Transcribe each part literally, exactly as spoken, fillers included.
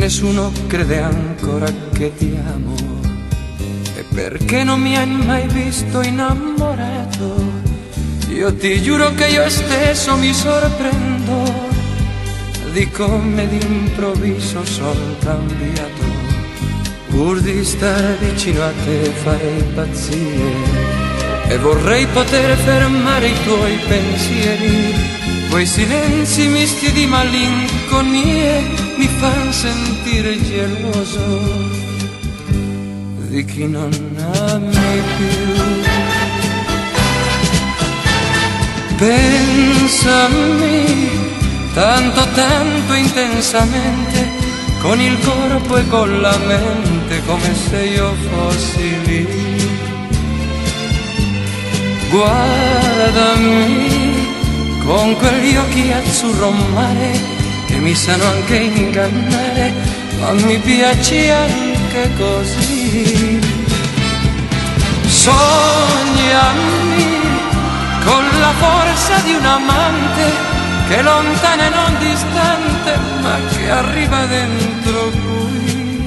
nessuno crede ancora che ti amo, e perché non mi hai mai visto innamorato, io ti giuro che io stesso mi sorprendo di come d'improvviso sono cambiato. Pur di stare vicino a te farei pazzie e vorrei poter fermare i tuoi pensieri. Quei silenzi misti di malinconie mi fanno sentire geloso di chi non ami più. Pensami tanto tanto intensamente, con il corpo e con la mente, come se io fossi lì. Guardami con quegli occhi azzurro mare che mi sanno anche ingannare, ma mi piace anche così. Sognami con la forza di un amante che è lontana e non distante, ma che arriva dentro qui.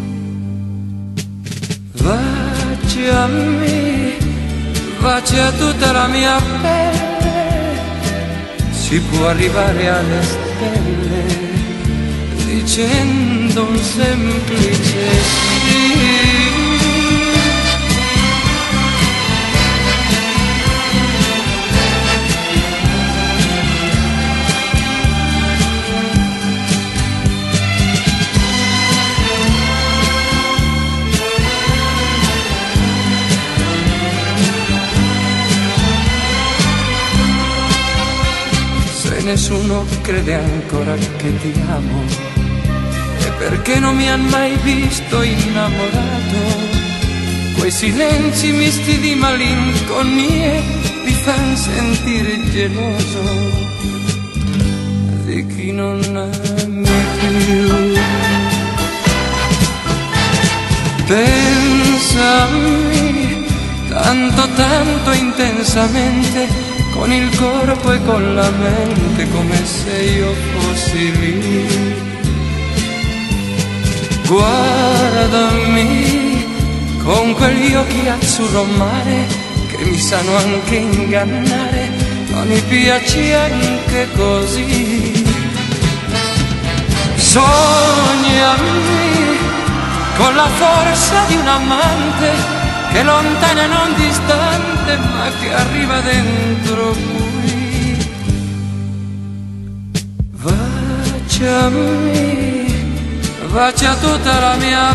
Baciami, bacia tutta la mia pelle, si può arrivare alle stelle dicendo un semplice sì. Nessuno crede ancora che ti amo, e perché non mi han mai visto innamorato. Quei silenzi misti di malinconie mi fanno sentire geloso di chi non ami più. Pensami tanto tanto intensamente, con il corpo e con la mente, come se io fossi lì. Guardami con quegli occhi azzurro mare che mi sanno anche ingannare, ma mi piace anche così. Sognami con la forza di un amante che è lontana e non distante, ma che arriva dentro qui. Baciami, bacia tutta la mia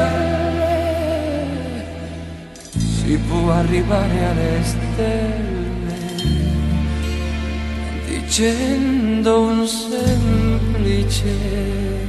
pelle, si può arrivare alle stelle dicendo un semplice